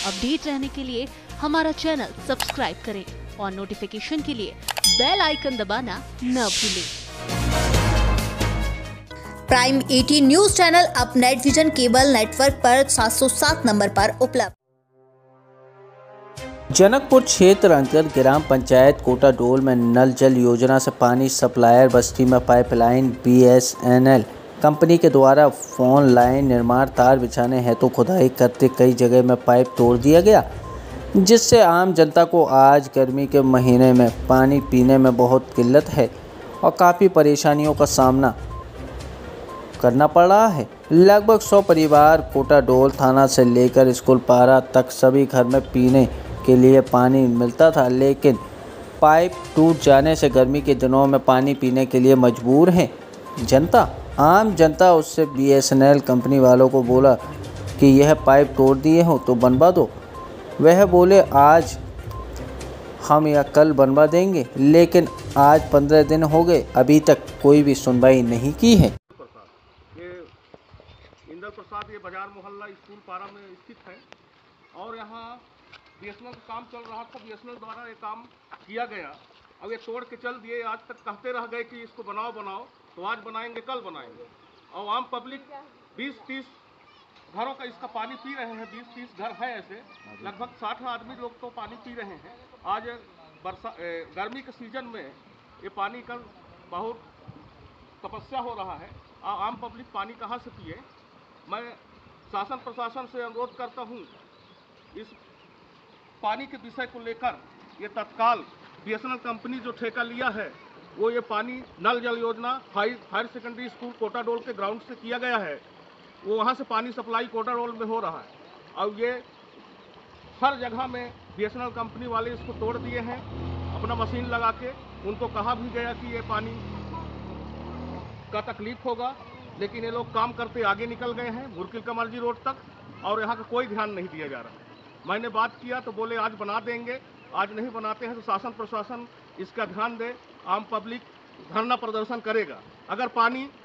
Update रहने के लिए हमारा चैनल सब्सक्राइब करें और नोटिफिकेशन के लिए बेल आइकन दबाना न भूलें। प्राइम 18 न्यूज चैनल अब नेट विजन केबल नेटवर्क पर 707 नंबर पर उपलब्ध। जनकपुर क्षेत्र अंतर्गत ग्राम पंचायत कोटाडोल में नल जल योजना से पानी सप्लायर बस्ती में पाइपलाइन BSNL कंपनी के द्वारा फोन लाइन निर्माण तार बिछाने हेतु खुदाई करते कई जगह में पाइप तोड़ दिया गया, जिससे आम जनता को आज गर्मी के महीने में पानी पीने में बहुत किल्लत है और काफ़ी परेशानियों का सामना करना पड़ रहा है। लगभग 100 परिवार कोटाडोल थाना से लेकर स्कूल पारा तक सभी घर में पीने के लिए पानी मिलता था, लेकिन पाइप टूट जाने से गर्मी के दिनों में पानी पीने के लिए मजबूर हैं आम जनता। उससे BSNL कंपनी वालों को बोला कि यह पाइप तोड़ दिए हो तो बनवा दो। वह बोले आज हम या कल बनवा देंगे, लेकिन आज 15 दिन हो गए, अभी तक कोई भी सुनवाई नहीं की है। इंदर प्रसाद ये बाजार मोहल्ला स्कूल पारा में स्थित है और यहाँ BSNL का काम चल रहा था। BSNL द्वारा ये काम किया गया, अब ये तोड़ के चल दिए। आज तक कहते रह गए कि इसको बनाओ बनाओ, तो आज बनाएंगे कल बनाएंगे। और आम पब्लिक 20-30 घरों का इसका पानी पी रहे हैं। 20-30 घर है ऐसे, लगभग 60 आदमी लोग तो पानी पी रहे हैं। आज गर्मी के सीजन में ये पानी का बहुत तपस्या हो रहा है। आम पब्लिक पानी कहाँ से पिए। मैं शासन प्रशासन से अनुरोध करता हूँ, इस पानी के विषय को लेकर ये तत्काल BSNL कंपनी जो ठेका लिया है वो ये पानी नल जल योजना हायर सेकेंडरी स्कूल कोटाडोल के ग्राउंड से किया गया है, वो वहाँ से पानी सप्लाई कोटाडोल में हो रहा है। और ये हर जगह में BSNL कंपनी वाले इसको तोड़ दिए हैं अपना मशीन लगा के। उनको कहा भी गया कि ये पानी का तकलीफ होगा, लेकिन ये लोग काम करते आगे निकल गए हैं मुरकिल कमरजी रोड तक, और यहाँ का कोई ध्यान नहीं दिया जा रहा है। मैंने बात किया तो बोले आज बना देंगे, आज नहीं बनाते हैं तो शासन प्रशासन इसका ध्यान दे। आम पब्लिक धरना प्रदर्शन करेगा। अगर पानी